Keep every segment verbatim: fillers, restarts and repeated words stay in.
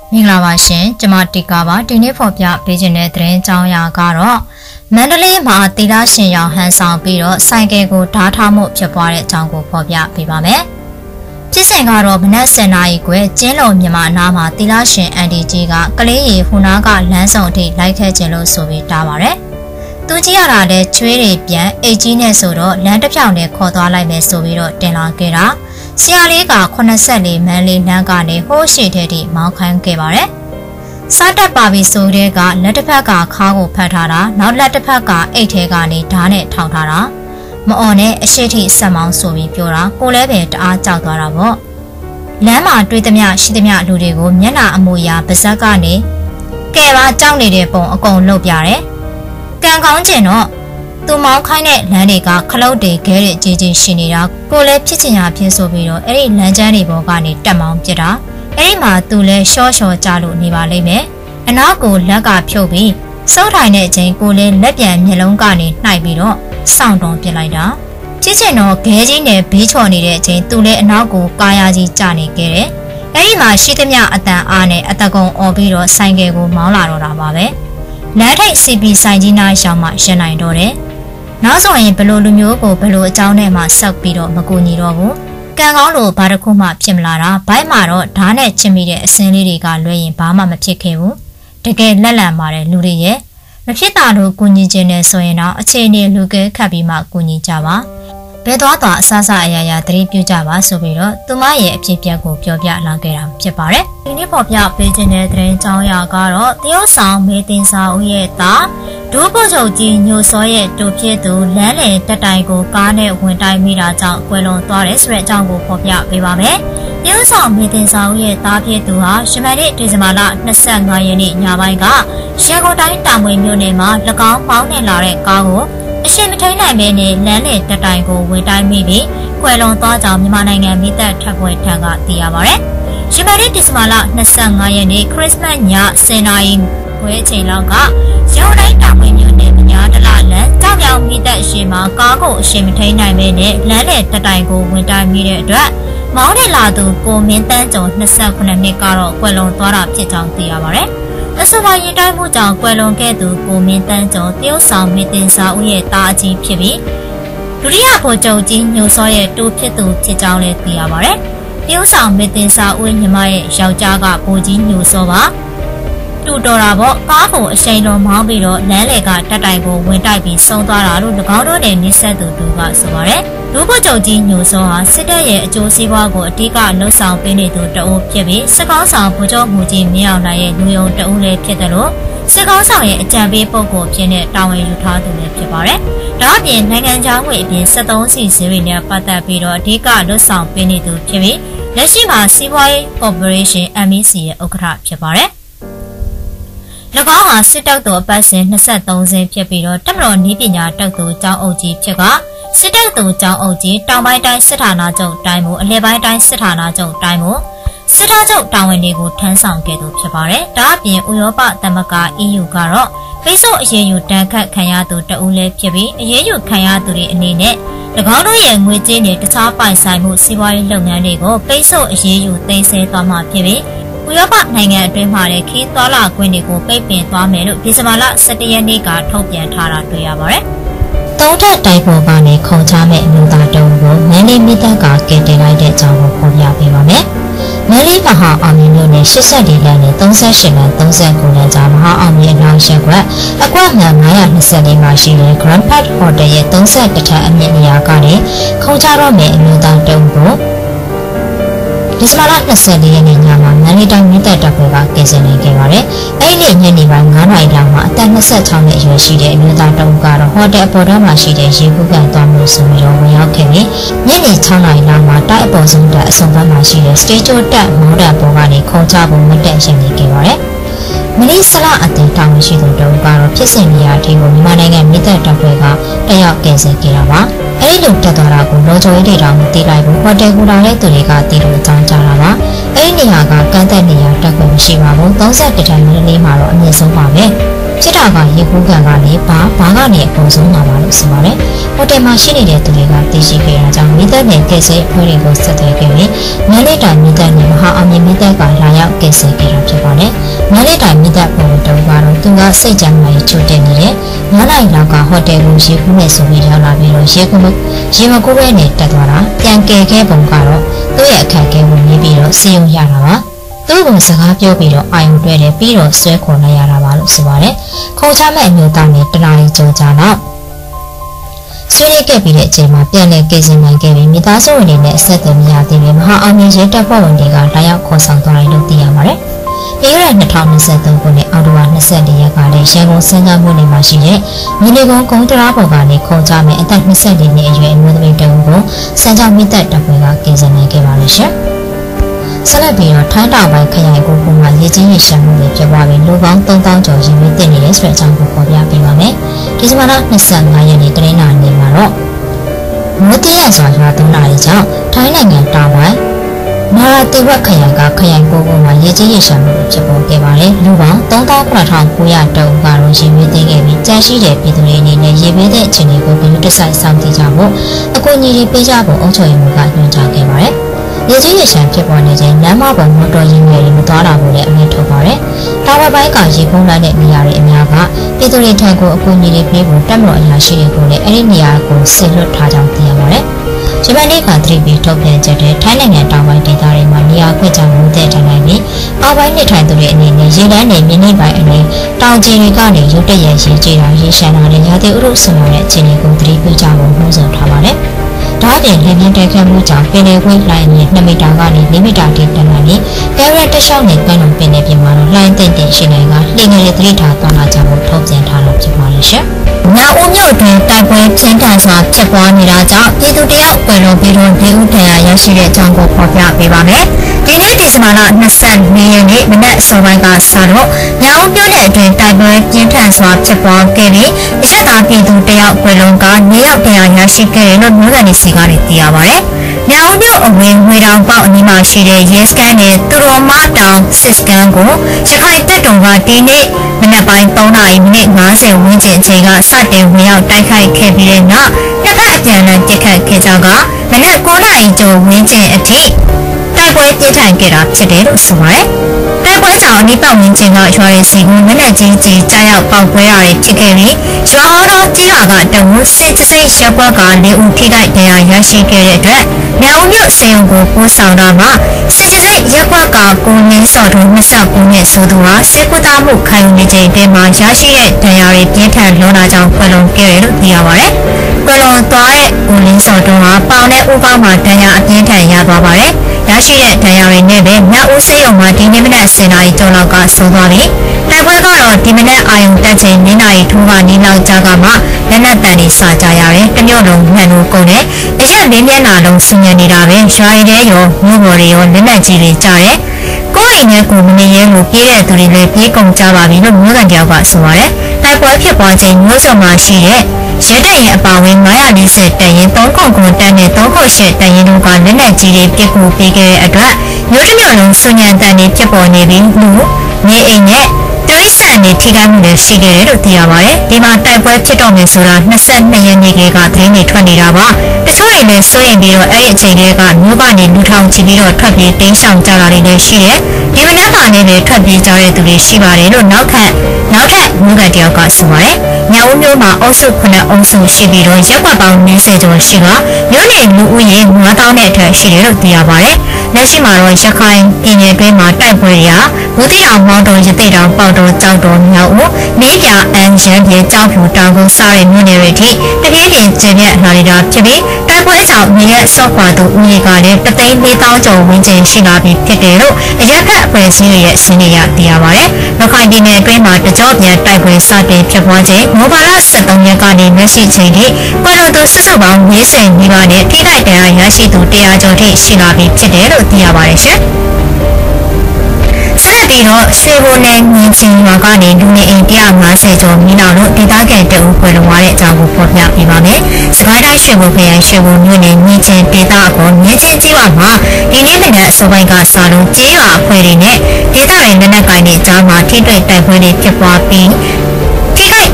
မင်္ဂလာပါရှင်ကျမတီကာပါဒီနေ့ဖော်ပြပေးခြင်းတဲ့သတင်းကြောင်းရာကတော့မန္တလေးမှာတီလာရှင်ရောင်ဟန်ဆောင်ပြီးတော့ဆိုင်ကယ်ကိုဓားထားမှုဖြစ်ပွားတဲ့အကြောင်းကိုဖော်ပြပေးပါမယ်ဖြစ်စဉ်ကတော့မနက်ဆယ်နာရီခွဲကျင်းလုံမြန်မာအနားမှာတီလာရှင်အန်ဒီကြီးကကလေးရီဟူနာကလမ်းဆောင်အထိလိုက်ခဲ့ခြင်းလို့ဆိုပြီးတားပါတယ်သူကြည့်ရတာတဲ့ချွေးတွေပြန်အိတ်ကြီးနဲ့ဆိုတော့လမ်းတစ်ဖြောင်နဲ့ခေါ်သွားလိုက်မယ်ဆိုပြီးတော့တင်လာခဲ့တာဆရာလေးကeighty-fourမန်းလေးလမ်းကနေဟိုးရှိတဲ့ထိမောင်းခိုင်းခဲ့ပါတယ်။စားတက်ပါပြီဆိုတဲ့ကလက်တစ်ဖက်ကခါးကိုဖတ်ထားတာနောက်လက်တစ်ဖက်ကအိတ်ထဲကနေဓာတ်နဲ့ထောင်ထားတာမအော်နဲ့အရှိထိဆက်မောင်းဆိုပြီးပြောတာကိုလည်းပဲတအားကြောက်သွားတာပေါ့။လမ်းမှာတွေ့သမျှရှိသမျှလူတွေကိုမျက်နှာအမူအရာပါဇက်ကနေကဲပါကြောက်နေတဲ့ပုံအကုန်လုပ်ပြတယ်။ကံကောင်းကျင်တော့သူမောင်းခိုင်းတဲ့လမ်းတွေကခလုတ်တွေခဲတွေကြီးကြီးရှိနေတာကိုလည်းဖြစ်ချင်ရဖြစ်ဆိုပြီးတော့အဲ့ဒီလမ်းကျန်းတွေပေါ်ကနေတက်မောင်းပြတာအဲ့ဒီမှာသူလည်းရှော့ရှော့ကြလို့နေပါလိမ့်မယ်အနောက်ကိုလက်ကဖြုတ်ပြီးစောက်ထိုင်တဲ့အချိန်ကိုလည်းလက်ပြန်မျက်လုံးကနေနှိုက်ပြီးတော့စောင့်တုံးပြလိုက်တာဖြစ်ချင်တော့ခဲကြီးနဲ့ဘေးချော်နေတဲ့အချိန်သူလည်းအနောက်ကိုကာယာကြီးကျနေခဲ့တယ်အဲ့ဒီမှာရှိသမျှအတန်အားနဲ့အတကုံអော်ပြီးတော့ဆိုင်ကယ်ကိုမောင်းလာတော့တာပါပဲလမ်းထိပ်စီပီဆိုင်ကြီးနားရှောင်းမှရှင်းနိုင်တော့တယ်နောက်ဆိုရင်ဘလို့လူမျိုးကိုဘလို့အကြောင်းနဲ့မှစောက်ပြီးတော့မကူညီတော့ဘူးကံကောင်းလို့ဘာတစ်ခုမှဖြစ်မလာတာဘိုက်မှာတော့ဓာတ်နဲ့ချစ်မိတဲ့အစင်းလေးတွေကလွှဲရင်ဘာမှမဖြစ်ခဲ့ဘူးတကယ်လက်လံပါတယ်လူတွေရဲ့မဖြစ်တာလို့ကူညီခြင်းနဲ့ဆိုရင်တော့အခြေအနေလူကဲခတ်ပြီးမှကူညီကြပါဘယ်သွားသွားအဆအဆအရာရာသတိပြုကြပါဆိုပြီးတော့သူမရဲ့အဖြစ်အပျက်ကိုပြောပြလာခဲ့တာဖြစ်ပါတယ်ဒီနေ့ပေါ်ပြပေးခြင်းတဲ့သတင်းကြောင်းရာကတော့တရုတ်ဆောင်မေတင်စာဦးရဲ့သားဒိုးပုတ်ချုပ်ကြီးညိုစောရဲ့တူဖြစ်သူလမ်းလေတက်တိုင်ကိုကားနဲ့ဝင်တိုက်မိတာကြောင့်ကွယ်လွန်သွားတယ်ဆိုတဲ့အကြောင်းကိုဖော်ပြပေးပါမယ်တရုတ်ဆောင်မေတင်စာဦးရဲ့သားဖြစ်သူဟာရှမန်နေ့ဒီဇင်ဘာလtwenty-fiveရက်နေ့ညပိုင်းကရန်ကုန်တိုင်းတာမွေမြို့နယ်မှာ၎င်းပေါင်းနေလာတဲ့ကားကိုအရှင်မထိန်နိုင်မဲနဲ့လမ်းလေတက်တိုင်ကိုဝင်တိုက်မိပြီးကွယ်လွန်သွားကြောင်းမြန်မာနိုင်ငံမိသက်ထပ်ပွဲထံကသိရပါဗျ။ရှမန်နေ့ဒီဇင်ဘာလtwenty-fiveရက်နေ့ခရစ်စမတ်ညtenနာရီခွဲအချိန်လောက်ကရန်ကုန်တိုင်းတာမွေမြို့နယ်မညာတလလန်ကြောက်ပြောင်မိသက်ရှင်မှာကားကိုအရှင်မထိန်နိုင်မဲနဲ့လမ်းလေတက်တိုင်ကိုဝင်တိုက်မိတဲ့အတွက်မောင်းနဲ့လာသူကိုမင်းတန်းကျော်twenty-eightနှစ်ကတော့ကွယ်လွန်သွားတာဖြစ်ကြောင်းသိရပါဗျ။အစပိုင်းရင်တိုင်းမှုကြောင့်ကွယ်လွန်ခဲ့သူကိုမင်းတန်းကျော်တရုတ်ဆောင်မေတင်စာဦးရဲ့တာအကြီးဖြစ်ပြီးဒုတိယဗိုလ်ချုပ်ကြီးညိုစောရဲ့တူဖြစ်သူဖြစ်ကြောင်းလည်းသိရပါတယ်။တရုတ်ဆောင်မေတင်စာဦးညီမရဲ့ယောက်ျားကဗိုလ်ကြီးညိုစောပါတူတော်တာပေါ့ကားကိုအရှိန်လုံးမောင်းပြီးတော့လမ်းလေကတက်တိုင်ကိုဝင်တိုက်ပြီးဆုံးသွားတာလို့၎င်းတို့နဲ့နှိစက်သူတို့ကဆိုပါတယ်။ဒုဗိုလ်ချုပ်ကြီးညိုစောဟာစစ်တပ်ရဲ့အကျိုးစီးပွားကိုအဓိကလှုပ်ဆောင်ပေးနေသူတအုပ်ဖြစ်ပြီးစစ်ကောင်းဆောင်ဗိုလ်ချုပ်မှုကြီးမင်းအောင်လှိုင်ရဲ့လူယုံတအုပ်လည်းဖြစ်တယ်လို့စစ်ကောင်းဆောင်ရဲ့အကြံပေးပုဂ္ဂိုလ်ဖြစ်တဲ့တာဝန်ယူထားသူလည်းဖြစ်ပါတယ်။ဒါအပြင်နိုင်ငံခြားငွေအပြင်seventeenစီစီရီနဲ့ပတ်သက်ပြီးတော့အဓိကလှုပ်ဆောင်ပေးနေသူဖြစ်ပြီးလက်ရှိမှာစီးပွားရေးကော်ပိုရေးရှင်း M E C ရဲ့ဥက္ကဋ္ဌဖြစ်ပါတယ်။၎င်းဟာစစ်တပ်တော်အပတ်စဉ်twenty-threeစင်းဖြစ်ပြီးတော့တမတော်နည်းပညာတပ်သူကျောင်းအုပ်ကြီးဖြစ်ကစစ်တပ်သူကျောင်းအုပ်ကြီးတောင်ပိုင်းတိုင်းစစ်ဌာနချုပ်တိုင်းမှုအလဲပိုင်းတိုင်းစစ်ဌာနချုပ်တိုင်းမှုစစ်သားချုပ်တာဝန်တွေကိုထမ်းဆောင်ခဲ့သူဖြစ်ပါတယ်။ဒါအပြင်ဥရောပသမဂ္ဂ E U ကတော့ပိတ်ဆို့အရေးယူတန်းခတ်ခံရသူတဦးလည်းဖြစ်ပြီးအရေးယူခံရသူတွေအနေနဲ့၎င်းတို့ရဲ့ငွေကြေးနဲ့တခြားပိုင်ဆိုင်မှုစီးပွားရေးလုပ်ငန်းတွေကိုပိတ်ဆို့အရေးယူသိမ်းဆည်းသွားမှာဖြစ်ပြီးဥရောပနိုင်ငံအတွင်းမှာလည်းခီးသွားလာခွင့်တွေကိုပိတ်ပင်သွားမယ်လို့ဒီဇင်ဘာလsevenရက်နေ့ကထုတ်ပြန်ထားတာတွေ့ရပါတယ်။သုံးထပ်တိုက်ပေါ်ကနေခုံချမဲ့အမျိုးသားတုံးကိုမန်းလေးမိသက်ကကင်တင်လိုက်တဲ့အကြောင်းကိုဖော်ပြပေးပါမယ်။မန်းလေးမဟာအောင်မြင်မြို့နယ်eighty-fourလမ်းနဲ့thirty-eightလမ်းthirty-nineလမ်းကြားမဟာအောင်မြင်အနောက်ရက်ကွက်အကွက်မှန်nine twenty-fourမှာရှိတဲ့ Grand Park Hotel ရဲ့thirty-oneထပ်အမြင့်နေရာကနေခုံချတော့မဲ့အမျိုးသားတုံးကိုဒီဇင်ဘာလtwenty-fourရက်နေ့ညမှာမန္တလေးတိုင်းမြို့တပ်တပ်ဖွဲ့ကကင်ဆယ်နေခဲ့ပါတယ်။အဲဒီနေ့ညနေပိုင်းnineနာရီလောက်မှာအသက်twenty-sixနှစ်အရွယ်ရှိတဲ့အမျိုးသားတဦးကတော့ဟိုတယ်အပေါ်ထဲမှာရှိတဲ့ရေကူးကန်သွားမှုဆိုပြီးတော့ဝင်ရောက်ခဲ့ပြီးညနေsixနာရီလောက်မှာတိုက်အပေါ်ဆုံးတပ်အစုံဘက်မှာရှိတဲ့ Stage တပ်မော်ဒယ်ပေါ်ကနေခုံချဖို့မတက်ရှင်နေခဲ့ပါတယ်။မလေးဆလာအတင်တောင်းရှိသူတဦးကတော့ဖြစ်စဉ်နေရာအထိကိုမြန်မာနိုင်ငံမြို့တပ်တပ်ဖွဲ့ကတက်ရောက်ကင်ဆယ်ခဲ့တာပါ။အဲဒီလိုတက်သွားတာကိုလောချိုရေးတွေတောင်မသိလိုက်ဘူးဟိုတယ်ကူလာတဲ့သူတွေကတီးလို့အကြောင်းကြားတာပါအဲဒီနေရာကကန့်သက်နေရာတက်ခွင့်မရှိပါဘူးthirty-oneတန်းမန္တလေးမှာတော့အမြင့်ဆုံးပါပဲဖြစ်တာကရေကူးကန်ကလည်းဘာဘာကနေအပေါ်ဆုံးလာပါလို့ဆိုပါတယ်။ဟိုတယ်မှာရှိနေတဲ့သူတွေကသိရှိခဲ့တာကြောင့်မိသက်နဲ့ကဲဆဲအဖွဲ့တွေကိုဆက်သွယ်ခဲ့ပြီးမန္တလေးတိုင်းမိသက်နဲ့မဟာအောင်မြင်မိသက်ကလာရောက်ကဲဆဲခဲ့တာဖြစ်ပါတယ်။မန္တလေးတိုင်းမိသက်ပေါ်တော့ကတော့သူကစိတ်ကြမ်းမှချို့တက်နေတဲ့ငါးနိုင်လောက်ကဟိုတယ်ကိုရေကူးနဲ့ဆိုပြီးရောက်လာပြီးတော့ရေကူးရေမကူးပဲနဲ့တက်သွားတာပြန်ကယ်ခဲ့ပုံကတော့သူ့ရဲ့အခက်အခဲကိုမြင်ပြီးတော့စီယုံရတာပါသူ့ကိုစကားပြောပြီးတော့အာယုံတွဲတယ်ပြီးတော့ဆွဲခေါ်လိုက်ရတာပါလို့ဆိုပါတယ်ခေါ်ချမဲ့အမျိုးသားနဲ့တနာရီကြောကြာတော့ဆွေးနွေးခဲ့ပြီးတဲ့အချိန်မှာပြန်လည်ကယ်ဆယ်နိုင်ခဲ့ပြီးမိသားစုဝင်တွေနဲ့အဆက်အသွယ်မရသေးတဲ့မဟာအောင်မြင်ရေးတပ်ဖွဲ့ဝင်တွေကလာရောက်ခေါ်ဆောင်သွားတယ်လို့သိရပါတယ်ပြီးခဲ့တဲ့၂၀၂၃ခုနှစ်အောက်တိုဘာ၂၄ရက်ကလည်းရန်ကုန်စမ်းချမြို့နယ်မှာရှိတဲ့မြေနီကုန်းကုန်းတရားပေါ်ကနေခေါ်ချမဲ့အသက်၂၄နှစ်အရွယ်အမျိုးသမီးတဦးကိုစမ်းချမိသက်တပ်ဖွဲ့ကကယ်ဆယ်နိုင်ခဲ့ပါလိမ့်ရှင်ဆက်လက်ပြီးတော့ထိုင်းတောင်ပိုင်းခရိုင်ကိုကုန်းမှာရေကြီးရေရှမ်းမှုတွေဖြစ်ပွားပြီးလူပေါင်းသုံးသောင်းကျော်ရင်မိတင်နေတဲ့ဆိုတဲ့အကြောင်းကိုဖော်ပြပေးပါမယ်။ဒီဇင်ဘာလ၂၅ရက်နေ့တနင်္လာနေ့မှာတော့မိုးတိရစွာရွာသွန်းတာကြောင့်ထိုင်းနိုင်ငံတောင်ပိုင်းနာရာတိဝက်ခရိုင်ကခရိုင်ကိုကုန်းမှာရေကြီးရေရှမ်းမှုတွေဖြစ်ပေါ်ခဲ့ပါတယ်။လူပေါင်းသုံးသောင်းခုနှစ်ထောင်ကိုရာတုံးကတော့ရင်မိတင်ခဲ့ပြီးကြန့်ရှိတဲ့ပြည်သူတွေအနေနဲ့ရေဘေးတဲ့အခြေအနေကိုဘယ်လိုတစိုက်ဆောင်သိကြဖို့အကူအညီတွေပေးကြဖို့အုပ်ချုပ်ရေးမှူးကညွှန်ကြားခဲ့ပါတယ်။ရေကြီးရေရှမ်းဖြစ်ပေါ်နေချိန်လမ်းမပေါ်မော်တော်ယာဉ်တွေမသွားတာကိုလည်းအမြင်ထုတ်ပါတယ်။တာဝါပိုင်းကရေပုံးလာတဲ့နေရာတွေအများကပြည်သူတွေထံကိုအကူအညီတွေပေးဖို့တပ်မတော်အရာရှိတွေကိုလည်းအဲ့ဒီနေရာကိုဆင်လွတ်ထားကြောင်းသိရပါတယ်။ဂျပန်နိုင်ငံကသတိပေးထုတ်ပြန်ချက်တွေထိုင်းနိုင်ငံတောင်ပိုင်းဒေသတွေမှာနေရာခွဲခြားမှုတဲ့ထိုင်နိုင်ပြီးအောက်ပိုင်းနေထိုင်သူတွေအနေနဲ့ရေတန်းတွေမြင်းနှိပ်ပိုင်းအနေတောင်ကျတွေကနေရုတ်တရက်ရေကြီးတာရေရှမ်းတာနဲ့ရာသီဥတုဆင်လာတဲ့အခြေအနေကိုသတိပေးကြဖို့နှိုးဆော်ထားပါတယ်။ဒါ့အပြင်လေပြင်းတိုက်ခတ်မှုကြောင့်ပင်လယ်ကွေ့လှိုင်းနဲ့၂မီတာကနေ၄မီတာထိတက်လာပြီးကဲရက်တလျှောက်နဲ့ကမ်းလွန်ပင်လယ်ပြင်မှာတော့လှိုင်းသိမ့်သိမ့်ရှိနိုင်ကလှိငယ်ရဲ့သတိထားသွားလာကြဖို့ထုတ်ပြန်ထားတာဖြစ်ပါတယ်ရှင်။ညဦးမြို့တွင်တိုက်ပွဲပြင်းထန်စွာဖြစ်ပွားနေတာကြောင့်ပြည်သူတယောက်ပွင့်လုံးပြီးတော့ဒေဦးထံရရရှိတဲ့အကြောင်းကိုဖော်ပြပေးပါမယ်။ဒီနေ့ဒီဇင်ဘာလ၂၄ရက်နေ့မနက်အစောပိုင်းကစတော့ညဦးမြို့နယ်အတွင်းတိုက်ပွဲပြင်းထန်စွာဖြစ်ပွားခဲ့ပြီးအရက်သားပြည်သူတယောက်ပွင့်လုံးကနေရောက်တရားရရှိခဲ့တယ်လို့မြို့ကန်စီကသိရပါတယ်။ညောင်မြို့အဝင်းငွေတောင်ပေါက်အနီးမှာရှိတဲ့ရဲစခန်းနဲ့သူတော်မတောင်စစ်စခန်းကိုရခိုင်တပ်တော်ကဒီနေ့မနက်ပိုင်း၃နာရီမိနစ်၅၀ဝန်းကျင်အချိန်ကစတင်ဝင်ရောက်တိုက်ခိုက်ခဲ့ပြီးတဲ့နောက်နှစ်ဖက်အပြန်အလှန်တိုက်ခိုက်ခဲ့ကြကမနက်၉နာရီကျော်ဝန်းကျင်အထိတိုက်ပွဲပြင်းထန်ခဲ့တာဖြစ်တယ်လို့ဆိုပါတယ်။တိုက်ပွဲကြောင့်အနီးပတ်ဝန်းကျင်ကရွာရစီကိုမနက်ကြီးကြီးကြားရောက်ပေါက်ပွဲရတွေဖြစ်ခဲ့ပြီးရွာတော်ကြီးရွာကတဝူစစ်တစိမ့်ရပ်ကွက်က၄ဦးထိခိုက်ဒဏ်ရာရရှိခဲ့တဲ့အတွက်မြောင်မြို့စေယုံကိုပို့ဆောင်တာမှာစစ်စစ်ရပ်ကွက်ကကိုလင်းစော်တို့၂၉နှစ်ဆိုသူဟာစစ်ကူတာမှုခံယူနေချိန်အတွင်းမှာရရှိတဲ့ဒဏ်ရာတွေပြင်းထန်လွန်တာကြောင့်ကွယ်လွန်ခဲ့တယ်လို့သိရပါတယ်။ကွယ်လွန်သွားတဲ့ကိုလင်းစော်တို့ဟာပေါင်နဲ့ဥကောက်မှာဒဏ်ရာအပြင်းထန်ရသွားပါတယ်။ရရှိတဲ့ဒဏ်ရာတွေနဲ့ပဲမြောက်ဦးစေယုံမှာဒီနေ့မနက်၁၀နာရီကျော်လောက်ကဆုံးသွားပြီးတိုက်ပွဲကတော့ဒီမနက်အာရုံတက်ချိန်၄နာရီထိုးကနီးလောက်ကြာကမှလက်နက်တန်တွေစာကြရတယ်တမျိုးလုံးမှန်လို့ကုန်တယ်အရက်လေးမျက်နှာလုံးဆူညံနေတာပဲရွာရည်တဲ့ရောမြို့ပေါ်တွေရောလက်နက်ကြီးတွေကြားတယ်ကိုယ်အိမ်နဲ့ကိုမနေရဲလို့ပြေးတဲ့သူတွေလည်းပြေးကုန်ကြပါပြီလို့မျိုးကန်တယောက်ကဆိုပါတယ်တိုက်ပွဲဖြစ်ပွားချိန်မျိုးစုံမှာရှိတဲ့ရဲတပ်ရင်အပါဝင်၅၄၀တပ်ရင်၃ခုခုတန်းနဲ့၃ခု၈တပ်ရင်တို့ကလက်နက်ကြီးတွေပစ်ကူပေးခဲ့တဲ့အတွက်မြို့တစ်မြို့လုံးဆူညံတန်တွေဖြစ်ပေါ်နေပြီးလူနေအိမ်နဲ့တရိษံတွေထိခိုက်မှုတွေရှိခဲ့တယ်လို့သိရပါတယ်။ဒီမှာတိုက်ပွဲဖြစ်တော့မယ်ဆိုတာ၂၂ရက်နေ့ကသတင်းတွေထွက်နေတာပါ။တချို့တွေလည်းစိုးရင်ပြီးတော့အဲ့ဒီအချိန်တွေကမြို့ကနေလူထောင်ချီပြီးတော့ထွက်ပြေးတင်းရှောင်ကြတာတွေလည်းရှိတယ်။ဒီမနက်ကနေလည်းထွက်ပြေးကြတဲ့သူတွေရှိပါတယ်လို့နောက်ထပ်နောက်ထပ်မြို့ကန်တယောက်ကဆိုပါတယ်။ညောင်ဦးမြို့မှာအုပ်စုခုနှစ်အုပ်စုရှိပြီးတော့ရပ်ကွက်ပေါင်း၄၀ကျော်ရှိကမြို့နယ်လူဦးရေ၅သောင်းနဲ့အထက်ရှိတယ်လို့သိရပါတယ်။လက်ရှိမှာတော့ရခိုင်ပြည်နယ်တွင်းမှာတိုက်ပွဲတွေဟာမူတိအောင်မောင်းတော်ရသေးတောင်ပေါတော်ကြောက်တော်မြောက်ဦးမေးပြအန်ရန်ပြေကြောက်ဖြူတောင်ကုန်းစားတဲ့မြို့နယ်တွေထိတပြေးပြင်ကျင်းပြလာနေတာဖြစ်ပြီးတိုက်ပွဲကြောင့်နေရဆော့ခွာသူဦးရေကလည်းတသိန်း၄သောင်းကျော်ဝန်းကျင်ရှိလာပြီးဖြစ်တယ်လို့အရက်ဖက်အဖွဲ့အစည်းတွေရဲ့ရှင်းလင်းရသိရပါတယ်။ရခိုင်ပြည်နယ်အတွင်းမှာတကြောပြန်တိုက်ပွဲစတင်ဖြစ်ပွားချိန်မိုဘာလ၁၃ရက်ကနေလက်ရှိချိန်ထိကွာတော်သူစုစုပေါင်း၄၀နီးပါးနဲ့ထိခိုက်ဒဏ်ရာရရှိသူ၁၀၀ကျော်ထိရှိလာပြီးဖြစ်တယ်လို့သိရပါတယ်ရှင်။ဆက်ပြီးတော့ရွှေဘိုနယ်မြင်းချင်းရွာကနေလူနေအိမ်၁၅၀ကျော်မိလောင်လို့ဒေသခံတအုပ်ဖွဲ့လုံးသွားတဲ့အကြောင်းကိုဖော်ပြပေးပါမယ်။စကိုင်းတိုင်းရွှေဘိုခရိုင်ရွှေဘိုမြို့နယ်မြင်းချင်းဒေသအပေါ်မြင်းချင်းကြီးရွာမှာဒီနေ့မနက်အစောပိုင်းကစလို့ကျေးရွာအဖွဲ့တွေနဲ့ဒေသရင်းလက်နက်ကိုင်တွေကြားမှာထိတွေ့တိုက်ပွဲတွေဖြစ်ပွားပြီး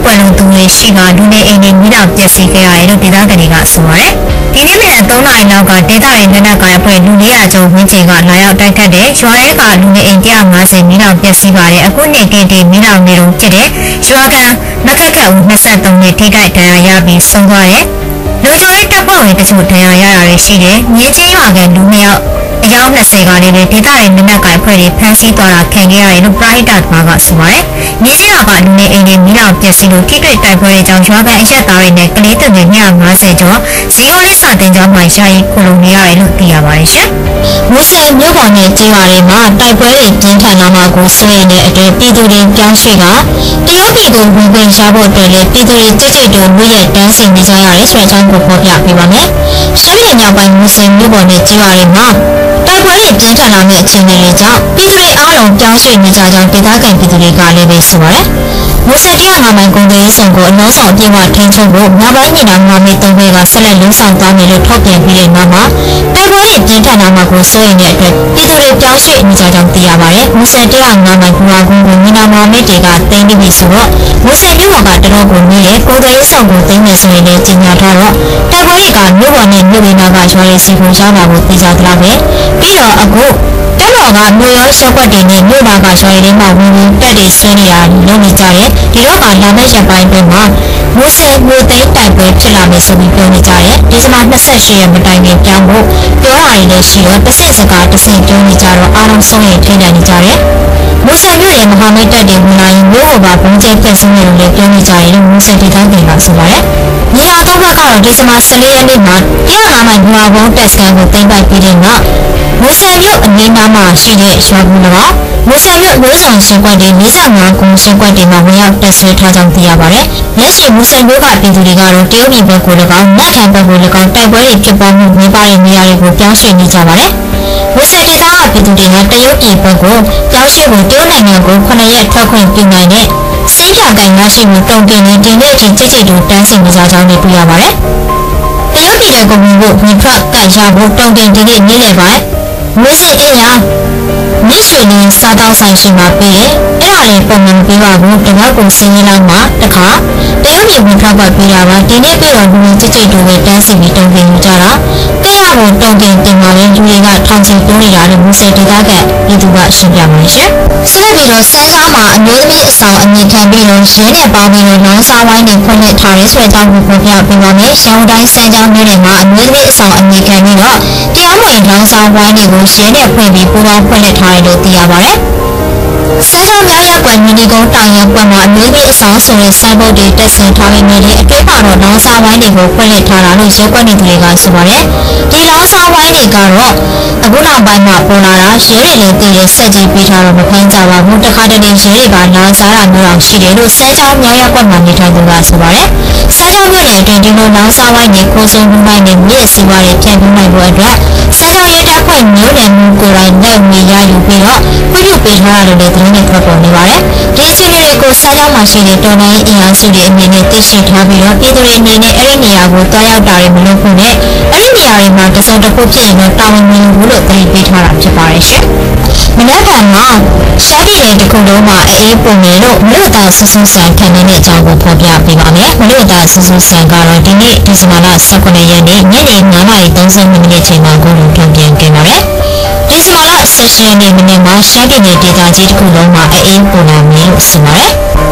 ပွင့်လုံးသူတွေရှိကလူနေအိမ်တွေမိလောင်ပျက်စီးခဲ့ရတယ်လို့ဒေသခံတွေကဆိုပါတယ်။ဒီနေ့မနက်သုံးနာရီလောက်ကဒေသရဲ့လက်နက်ကိုင်အဖွဲ့လူနေရာကျော်ဝင်းကျင်ကလာရောက်တိုက်ခတ်တဲ့ရွာရဲကလူနေအိမ်one hundred fiftyမိလောင်ပျက်စီးပါတယ်။အခုနေ့ကတည်းကမိလောင်နေတော့ဖြစ်တဲ့ရွာကန်မခက်ခက်ဦးtwenty-threeနှစ်ထိခိုက်ဒဏ်ရာရပြီးဆုံးသွားတဲ့လူချိုရေးတပ်ဖွဲ့ဝင်တချို့ဒဏ်ရာရတာတွေရှိတယ်။မြေချင်းရွာကန်လူနှစ်ယောက်အယောက်twentyကလည်းဒေသရဲ့လက်နက်ကိုင်အဖွဲ့တွေဖမ်းဆီးသွားတာခံခဲ့ရတယ်လို့ပရိုက်တာကဆိုပါတယ်။မြေချင်းရွာကလူနေအိမ်တွေမိလောင်ပျက်စီးလို့ထိတွေ့တိုက်ပွဲတွေကြောင့်ရွာကန်အရက်သားတွေနဲ့ကလေးတွေtwo hundred fiftyကျော်ဇီယိုလေးစာတင်ကျောင်းမှာယာယီခိုလုံနေရတယ်လို့သိရပါတယ်ရှင်။မူဆယ်မြို့ပေါ်နဲ့ကျေးရွာတွေမှာတိုက်ပွဲတွေပြင်းထန်လာမှာကိုစိုးရိမ်တဲ့အတွက်ပြည်သူတွေပြောင်းရွှေ့ကတရုတ်ပြည်ကိုဝင်ခွင့်ရဖို့အတွက်လည်းပြည်သူတွေကြိတ်ကြိတ်တိုးလူရဲ့တန်းစီနေကြရတယ်ဆိုတဲ့အကြောင်းကိုဖော်ပြပေးပါမယ်။ရှမ်းပြည်နယ်ပိုင်းမူဆယ်မြို့ပေါ်နဲ့ကျေးရွာတွေမှာတိုက်ပွဲတွေပြင်းထန်လာတဲ့အခြေအနေတွေကြောင့်ပြည်သူတွေအားလုံးပြောင်းရွှေ့နေကြကြောင်းဒေသခံပြည်သူတွေကလည်းပဲဆိုပါတယ်။မူဆယ်one oh fiveမိုင်ကုန်သွယ်ရေးဆောင်ကိုအလုံးစုံအပြည့်အဝထိန်းချုပ်ဖို့မြောက်ပိုင်းညီနောင်မမေသုံးဘက်ကဆက်လက်လုံးဆောင်သွားမယ်လို့ထုတ်ပြန်ပြီးတဲ့နောက်မှာတိုက်ပွဲတွေပြင်းထန်လာမှာကိုစိုးရိမ်တဲ့အတွက်ပြည်သူတွေပြောင်းရွှေ့နေကြကြောင်းသိရပါတယ်။မူဆယ်one oh fiveမိုင်ဘူရာကုန်းကိုညီနောင်မမေတွေကသိမ်းပြီးဆိုတော့မူဆယ်မြို့ပေါ်ကတတော်ကိုနေတဲ့ကုန်သွယ်ရေးဆောင်ကိုသိမ်းမယ်ဆိုရင်လည်းကြေညာထားတော့တိုက်ပွဲတွေကမြို့ပေါ်နဲ့မြို့ဝေးနာကရွာတွေစီကိုရောက်လာဖို့သိကြသလားပဲ။ပြီးတော့အခုတက်တော်ကမြို့ရောရှော့ကွက်တွေနဲ့မြို့နာကရွာတွေမှာဝင်ဝင်တက်တွေဆင်းနေတာလုပ်နေကြတယ်ဒီတော့ကလာမယ့်ရက်ပိုင်းအတွင်းမှာမူဆယ်မြို့သိမ်းတိုက်ပွဲဖြစ်လာမယ်ဆိုပြီးပြောနေကြတယ်ဒီဇင်ဘာtwenty-eightရက်မတိုင်ခင်ပြောင်းဖို့ပြောတာတွေလည်းရှိတော့တစ်ဆင့်စကားတစ်ဆင့်ပြောနေကြတော့အားလုံးဆုံးရင်ထိနေကြတယ်မူဆယ်မြို့ရဲ့မဟာမိတ်တပ်တွေဝင်လာရင်မြို့ဟောပါဘုံကျဲပြည့်စုံနေလို့လည်းပြောနေကြတယ်လို့မူဆယ်ဒေသခံကဆိုပါတယ်ညီလာတော့ဘက်ကတော့ဒီဇင်ဘာfourteenရက်နေ့မှာone oh fiveမိုင်ဘူရာဘုံတက်စကန်ကိုသိမ်းပိုက်ပြီးတဲ့နောက်မူဆယ်မြို့အနီးနားမှာရှိတဲ့ရွာကူ၎င်းမူဆယ်မြို့မျိုးဆောင်ရှင်ကွက်တွေforty-fiveကုန်းရှင်ကွက်တွေမှာဝင်ရောက်တက်ဆွဲထားကြောင်းသိရပါတယ်။လက်ရှိမူဆယ်မြို့ကပြည်သူတွေကတော့တရုတ်ပြည်ဘက်ကို၎င်း၊နတ်ထန်ဘက်ကို၎င်းတိုက်ပွဲတွေဖြစ်ပွားမှုမြင်ပါတဲ့နေရာတွေကိုပြောင်းရွှေ့နေကြပါတယ်။မူဆယ်ဒေသကပြည်သူတွေကတရုတ်ပြည်ဘက်ကိုပြောင်းရွှေ့ဖို့တရုတ်နိုင်ငံကိုnineရက်ထွက်ခွင့်ပြုနိုင်တဲ့စင်းပြကိုင်ရရှိမှုတုံ့ပြန်နေတင်တဲ့အချိန်ကြိတ်ကြိတ်တို့တန်းစီနေကြကြောင်းလည်းတွေ့ရပါတယ်။တရုတ်ပြည်ရဲ့ကုမ္ပဏီကိုဝင်ထွက်ကရဖို့တုံ့ပြန်ဒီနေ့နေ့လယ်ပိုင်းမူဆယ်အင်အားမြစ်ရွှေလင်းစားတောက်ဆိုင်ရှိမှာပြီးတယ်အဲ့ဒါလည်းပုံမှန်ပြီးပါဘူးတပတ်ကိုစင်းရင်းလိုက်မှာတခါတရုတ်ပြည်ဝင်ထွက်ပြီးတာပါဒီနေ့ပြီးတော့လူကြီးကြိတ်တူပဲတန်းစီပြီးတုံ့ပြန်ကြတာတဲ့ရဖို့တုံ့ပြန်တင်ပါရင်လူတွေကထောင်ချီတိုးနေတာလို့မူဆယ်ဒေသကပြည်သူကရှင်းပြမှာရှင်ဆက်လက်ပြီးတော့စမ်းချောင်းမှာအမျိုးသမီးအဆောင်အမြင့်ခံပြီးတော့ရဲနဲ့ပေါင်းပြီးတော့လောင်းစားဝိုင်းတွေဖွင့်လှစ်ထားရဲဆိုတဲ့အကြောင်းကိုဖော်ပြပေးပါမယ်ရှောင်းတိုင်းစမ်းချောင်းမြို့နယ်မှာအမျိုးသမီးအဆောင်အမြင့်ခံပြီးတော့တရားမဝင်လောင်းစားဝိုင်းတွေကိုရဲနဲ့ဖွင့်ပြီးပူးပေါင်းဖွင့်လှစ်ထားတယ်လို့သိရပါတယ်စမ်းချောင်းမြောက်ရက်ကွယ်မီနီကုန်းတောင်ရက်ကွယ်မှာအမျိုးသမီးအဆောင်ဆိုတဲ့စိုင်းဘုတ်တွေတက်ဆင်ထားပြီးမြည်တဲ့အတွေ့ပါတော့လောင်းစားဝိုင်းတွေကိုဖွင့်လှစ်ထားတာလို့ရဲကွက်နေသူတွေကဆိုပါတယ်ဒီလောင်းစားဝိုင်းတွေကတော့အခုနောက်ပိုင်းမှာပေါ်လာတာရဲတွေလည်းတည်ရဆက်ကြီးပေးထားတော့မဖမ်းကြပါဘူးတခါတလေရဲတွေကလောင်းစားတာမျိုးအောင်ရှိတယ်လို့စမ်းချောင်းမြောက်ရက်ကွယ်မှာနေထိုင်သူကဆိုပါတယ်စမ်းချောင်းမြို့နယ်အတွင်းဒီလိုလောင်းစားဝိုင်းတွေခိုးဆုံးမှုပိုင်းတွေမြင့်စီးပွားတွေဖြန့်ဖြူးနိုင်ဖို့အတွက်စမ်းချောင်းရဲတပ်ဖွဲ့မျိုးနယ်မှုကိုယ်တိုင်နဲ့မြေရယူပြီးတော့ခွင့်ပြုပေးထားတယ်လို့သတင်းတွေထွက်ပေါ်နေပါတယ်ဒီအခြေအနေတွေကိုစမ်းချောင်းမှာရှိတဲ့တော်လိုင်းအင်အားစုတွေအနေနဲ့သိရှိထားပြီးတော့ပြည်သူတွေအနေနဲ့အဲ့ဒီနေရာကိုတွားရောက်တာတွေမလုပ်ဘူးနဲ့အဲ့ဒီနေရာတွေမှာတစုံတစ်ခုဖြစ်ရင်တော့တာဝန်ယူဘူးလို့သိပေးထားတာဖြစ်ပါတယ်ရှင်မနက်ဖြန်မှာရှားပြည်နယ်တစ်ခုလုံးမှာအေးပုံနေလို့မလို့တာဆူဆူဆန်ခံနေတဲ့အကြောင်းကိုဖော်ပြပေးပါမယ်မလို့တာဆူဆူဆန်ကတော့ဒီနေ့ဒီဇင်ဘာလnineteenရက်နေ့ညနေnineနာရီthirtyမိနစ်ချိန်မှာကိုယ်လုံးထုတ်ပြန်ခဲ့ပါတယ်ဒီဇင်ဘာလeighteenရက်နေ့မနေ့မှာရှားပြည်နယ်ဒေသကြီးတစ်ခုလုံးမှာအေးပုံလာမယ်လို့ဆိုပါတယ်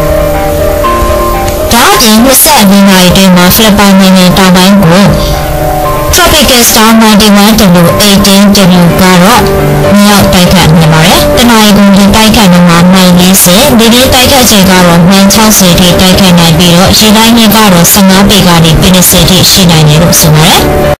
ဒါအပြင်twenty-fourနာရီအတွင်းမှာဖိလစ်ပိုင်နိုင်ငံတောင်ပိုင်းကိုTropical Storm ninety-one W eighteen W ကတော့မြောက်တိုက်ခတ်နေပါတယ်။တနအီကုန်းဒီတိုက်ခတ်နေမှာမိုင်fortyဒီနေ့တိုက်ခတ်ချိန်ကတော့မိုင်sixtyထိတိုက်ခတ်နိုင်ပြီးတော့ရေတိုင်းမြင့်ကတော့fifteenပေကနေfiftyထိရှိနိုင်တယ်လို့ဆိုပါတယ်။